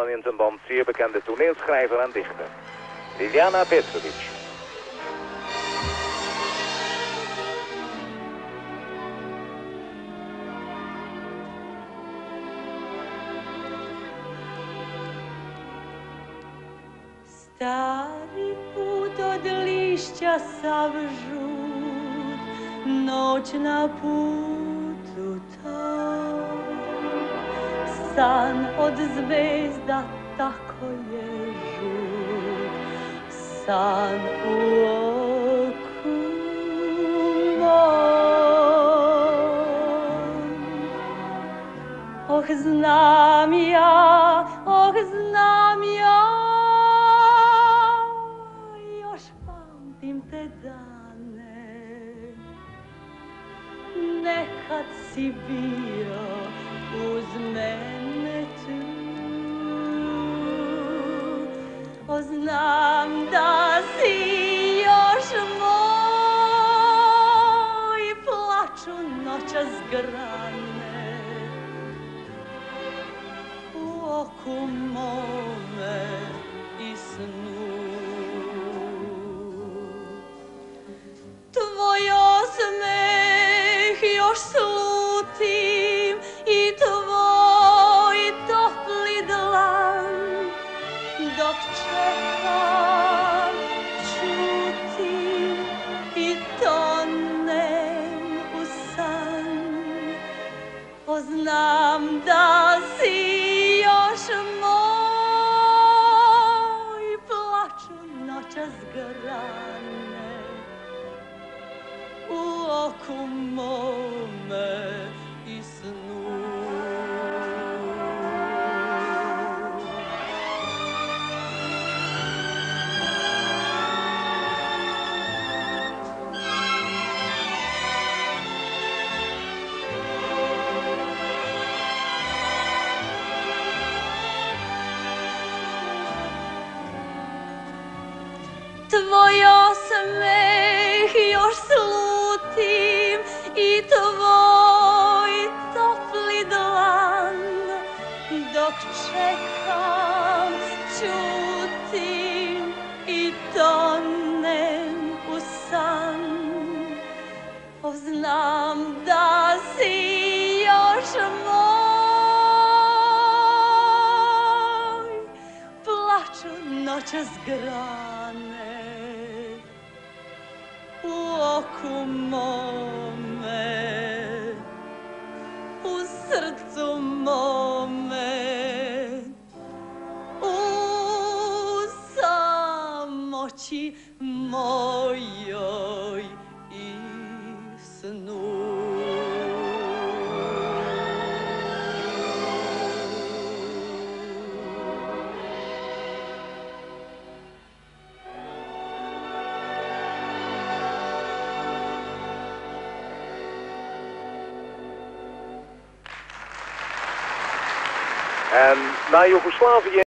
in zijn band zeer bekende toneelschrijver en dichter. Liliana Petrovic. Stari put od lišća sav žut, noć na putu tom. San od zvezda tako je žut, san u oku mom. Oh, znam ja, te dane, nekad si bio uz mene tu. O, znam da si još moj, plaču noćas grane u oku mome i snu. Tvoj osmeh još slutim i tvoj topli dlan, dok čekam, čutim i tonem u san. O, znam da si još moj, plaču noćas grane u oku mome i snu. Tvoj osmeh još slutim i tvoj topli dlan, dok čekam, čutim i tonem u san. O, znam da si još moj, plaču noćas grane u oku mome, u srcu mome, u samoći mojoj i snu. En na Joegoslavië